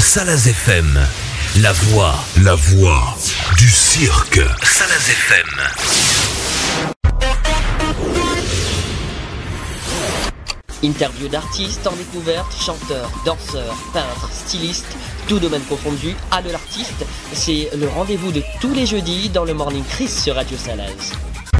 Salaz FM, la voix du cirque. Salaz FM. Interview d'artistes en découverte, chanteurs, danseurs, peintres, stylistes, tout domaine confondu, à de l'artiste. C'est le rendez-vous de tous les jeudis dans le Morning Chris sur Radio Salaz.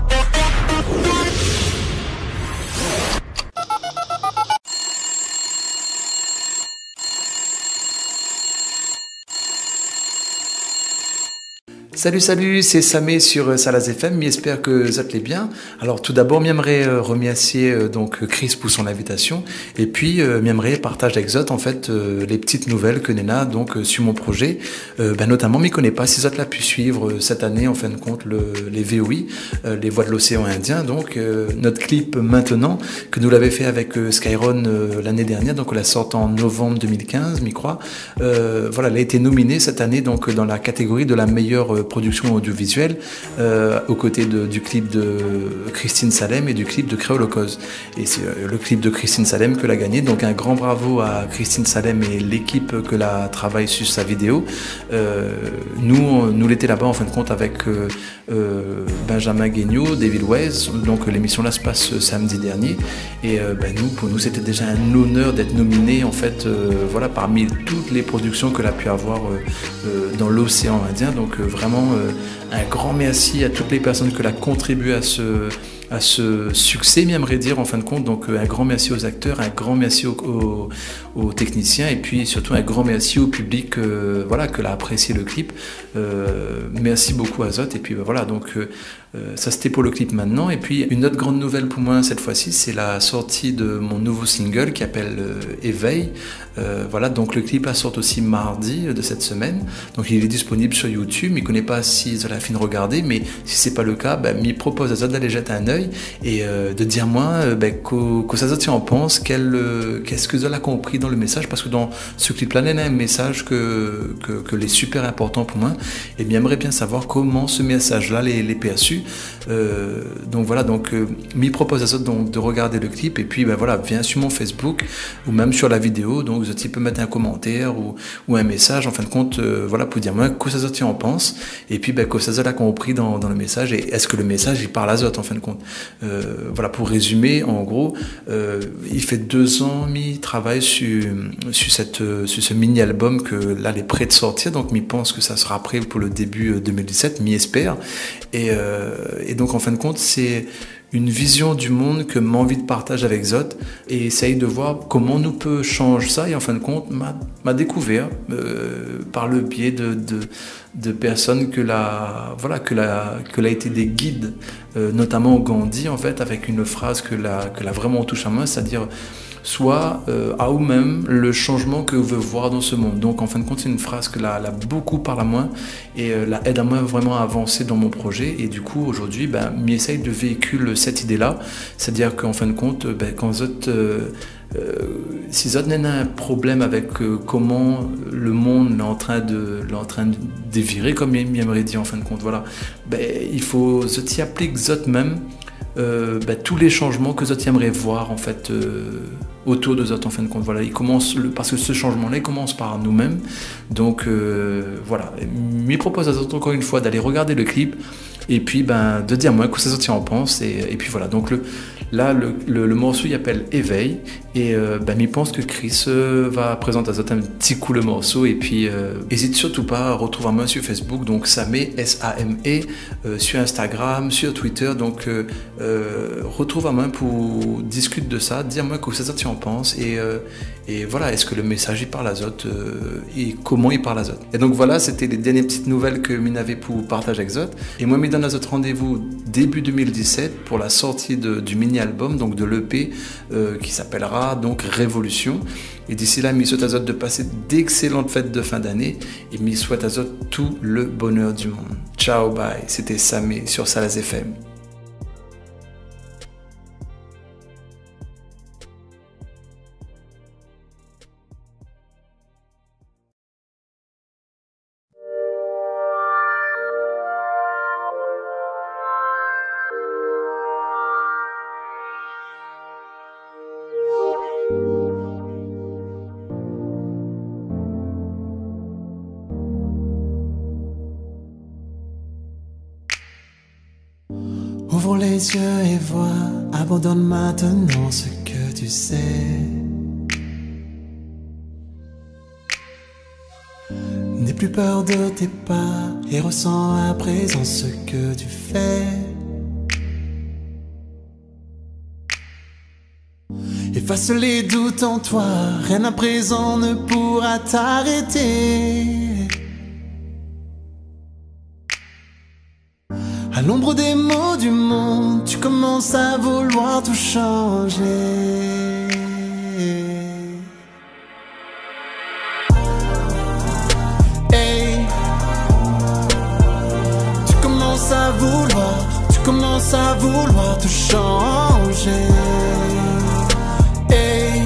Salut, c'est Samé sur Salaz FM, j'espère que vous allez bien. Alors tout d'abord, j'aimerais remercier donc Chris pour son invitation et puis j'aimerais partager avec vous en fait les petites nouvelles que Nena donc sur mon projet. Notamment, m'y connais pas si vous l'a pu suivre cette année en fin de compte les VOI, les voix de l'océan Indien. Donc notre clip maintenant que nous l'avons fait avec Skyron l'année dernière, donc on l'a sorti en novembre 2015, m'y crois. Voilà, elle a été nominée cette année donc dans la catégorie de la meilleure production audiovisuelle aux côtés du clip de Christine Salem et du clip de Créolocause. Et c'est le clip de Christine Salem que l'a gagné. Donc un grand bravo à Christine Salem et l'équipe que la travaille sur sa vidéo. Nous l'étions là-bas en fin de compte avec Benjamin Guignot, David Wise. Donc l'émission là se passe samedi dernier. Et pour nous c'était déjà un honneur d'être nominé en fait voilà, parmi toutes les productions que l'a pu avoir dans l'océan Indien. Donc vraiment un grand merci à toutes les personnes qui ont contribué à ce succès, j'aimerais dire en fin de compte. Donc un grand merci aux acteurs, un grand merci aux techniciens et puis surtout un grand merci au public voilà, que l'a apprécié le clip. Merci beaucoup à Zot et puis voilà, donc ça c'était pour le clip maintenant. Et puis une autre grande nouvelle pour moi cette fois-ci, c'est la sortie de mon nouveau single qui s'appelle Éveil. Voilà, donc le clip sort aussi mardi de cette semaine, donc il est disponible sur YouTube. Je ne connais pas si vous avez la fin de regarder, mais si c'est pas le cas, m'y propose à Zot d'aller jeter un œil et de dire moi que ça Zot en pense, qu'est-ce que Zot a compris dans le message, parce que dans ce clip-là, il y a un message que est super important pour moi et j'aimerais bien savoir comment ce message-là les perçu. Donc voilà, donc m'y propose à Zot donc de regarder le clip et puis voilà, viens sur mon Facebook ou même sur la vidéo, donc Zot peut mettre un commentaire ou un message en fin de compte, voilà, pour dire moi que ça Zot en pense et puis que ça Zot a compris dans le message et est-ce que le message il parle à Zot en fin de compte. Voilà, pour résumer, en gros, il fait 2 ans il travaille sur ce mini-album que là il est prêt de sortir, donc il pense que ça sera prêt pour le début 2017, espère. Et donc en fin de compte, c'est une vision du monde que j'ai envie de partager avec Zot et essaye de voir comment nous peut changer ça. Et en fin de compte, m'a découvert par le biais de personnes que l'a été des guides, notamment Gandhi en fait, avec une phrase que l'a vraiment touché à moi, c'est-à-dire soit à vous-même le changement que vous voulez voir dans ce monde. Donc en fin de compte, c'est une phrase que l'a beaucoup parlé à moi et la aide à moi vraiment à avancer dans mon projet. Et du coup aujourd'hui m'essaye de véhiculer cette idée là, c'est-à-dire qu'en fin de compte quand Zot si Zot n'a un problème avec comment le monde est en train de dévirer, comme il m'aimerait dire en fin de compte, voilà, il faut Zot y applique Zot même tous les changements que Zot aimerait voir en fait autour de Zot en fin de compte. Voilà, parce que ce changement-là il commence par nous-mêmes. Donc voilà, je propose à Zot encore une fois d'aller regarder le clip et puis de dire moi que ça Zot en pense et puis voilà. Donc le morceau il s'appelle Éveil et je pense que Chris va présenter à Zot un petit coup le morceau et puis n'hésite surtout pas à retrouver moi sur Facebook, donc Samé S-A-M-E, sur Instagram, sur Twitter, donc retrouve à moi pour discuter de ça, dire moi que ça Zot en pense et voilà, est-ce que le message il parle à Zot et comment il parle à Zot. Et donc voilà, c'était les dernières petites nouvelles que m'y n'avais pour partager avec Zot et moi m'y donne à Zot rendez-vous début 2017 pour la sortie du mini-album, donc de l'EP qui s'appellera donc Révolution. Et d'ici là, m'y souhaite à Zot de passer d'excellentes fêtes de fin d'année et m'y souhaite à Zot tout le bonheur du monde. Ciao, bye, c'était Samé sur Salaz FM. Ouvre les yeux et vois, abandonne maintenant ce que tu sais. N'aie plus peur de tes pas et ressens à présent ce que tu fais. Efface les doutes en toi, rien à présent ne pourra t'arrêter. À l'ombre des mots du monde, tu commences à vouloir tout changer. Hey, tu commences à vouloir tout changer. Hey,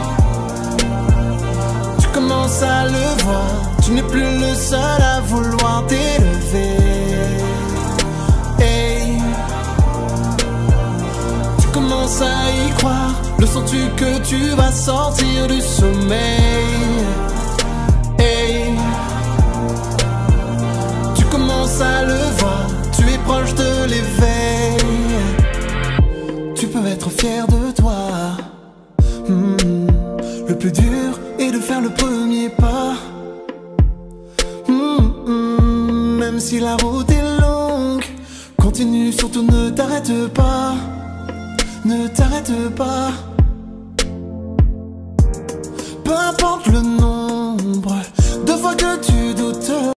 tu commences à le voir, tu n'es plus le seul à vouloir t'élever. Tu commences à y croire, le sens-tu que tu vas sortir du sommeil? Hey, tu commences à le voir, tu es proche de l'éveil. Tu peux être fier de toi. Le plus dur est de faire le premier pas. Même si la route est longue, continue, surtout ne t'arrête pas. Ne t'arrête pas. Peu importe le nombre de fois que tu doutes.